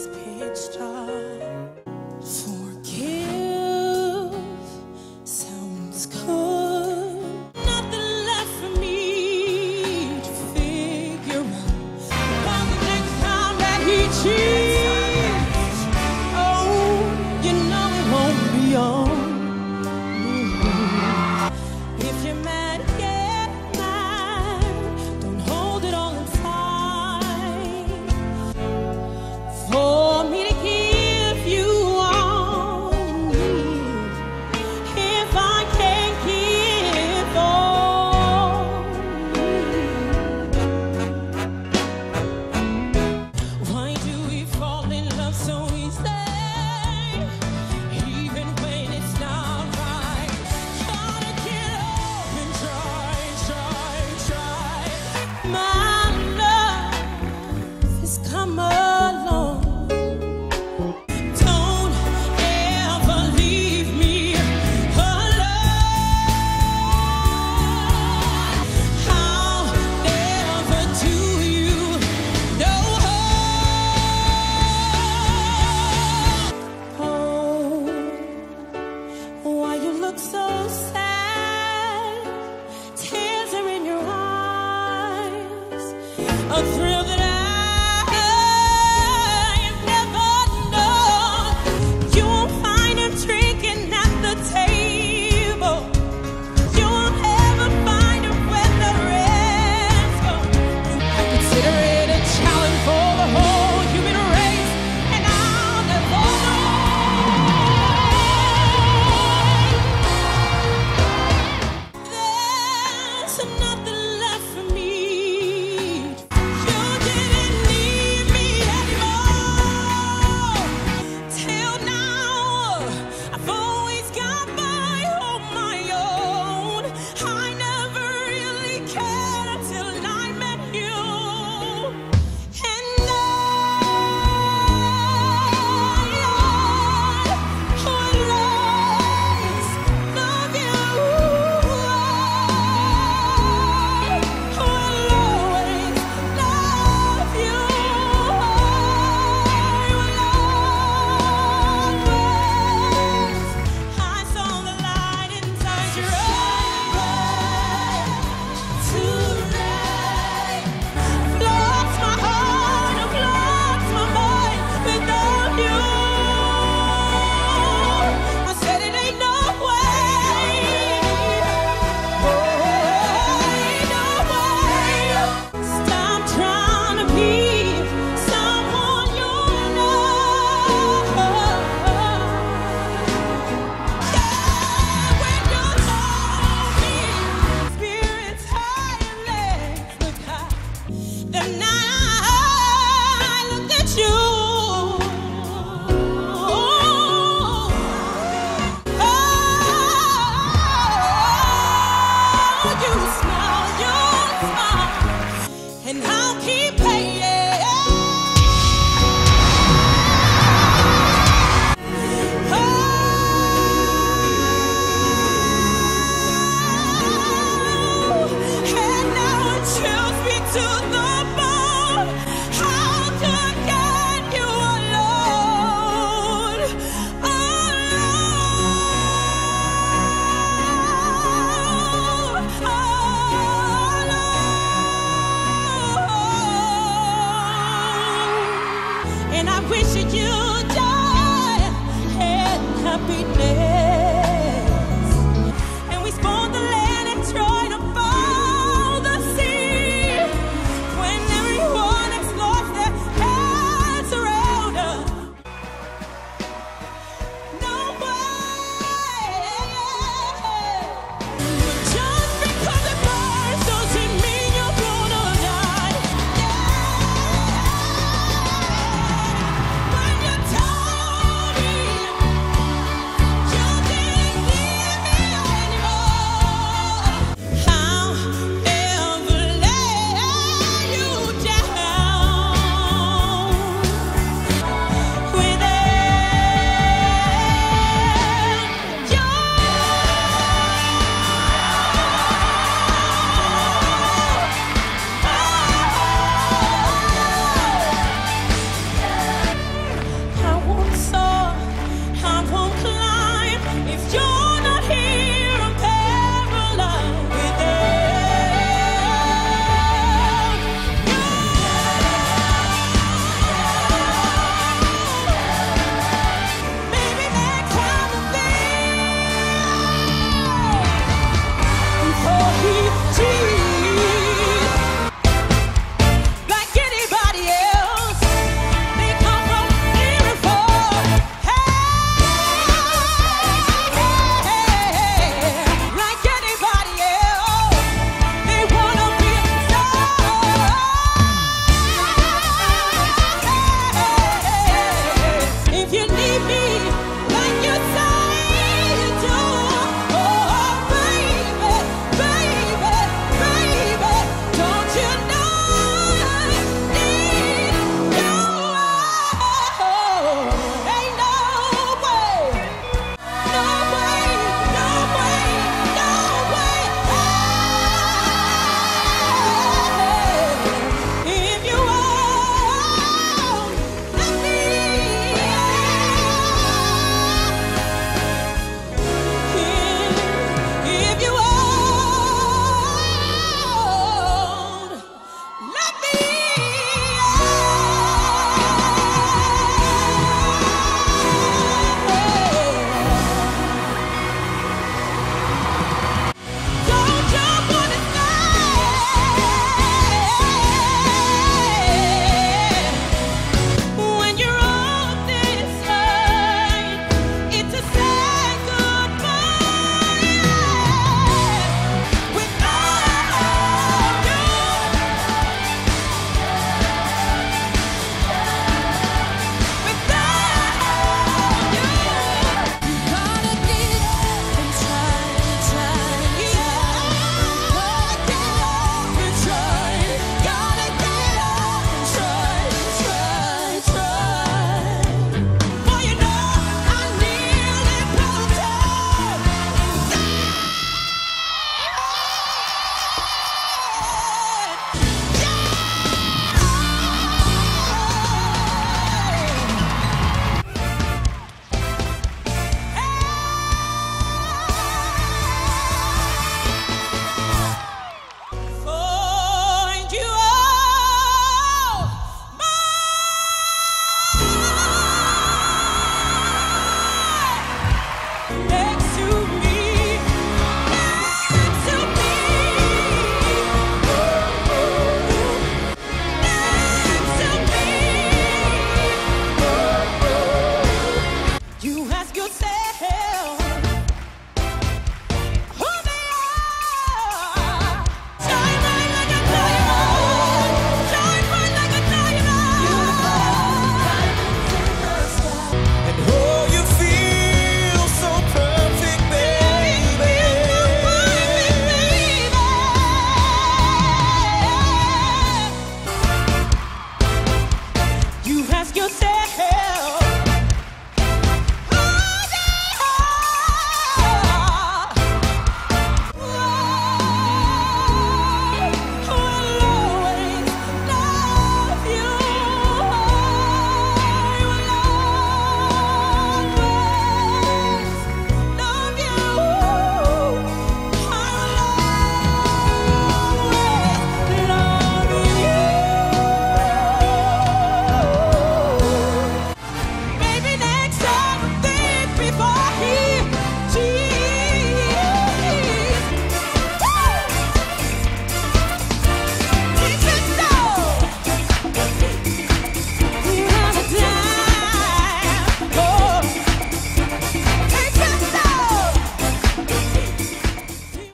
is pitch dark. Forgive sounds good. Nothing left for me to figure out. About the next time that he cheats, oh, you know it won't be on. If you're mad, get mad. Don't hold it all inside. For me to give you all you need, if I can't give all you need. Why do we fall in love so easily, even when it's not right? Gotta get up and try. My love has come along. Don't ever leave me alone. How ever do you know? Oh, why you look so sad? Tears are in your eyes. A thrill that I have never known. You won't find him drinking at the table. You won't ever find him when the rest go. I consider it a challenge for the whole human race, and I'll never know. There's nothing left for me. You didn't need me anymore. Till now, I've always got on my own. I never really cared until I met you. And I will always love you. I will always love you. I saw the light inside your eyes tonight. Lost my heart, I've lost my mind without you. I said it ain't no way. Ain't no way. Stop trying to be someone you're not. When you're lonely, spirits high and legs look high. The night I looked at you, you smile, and I'll keep paying. And now it chills me to the bone. How to get you alone, alone. And I wish you die in happiness.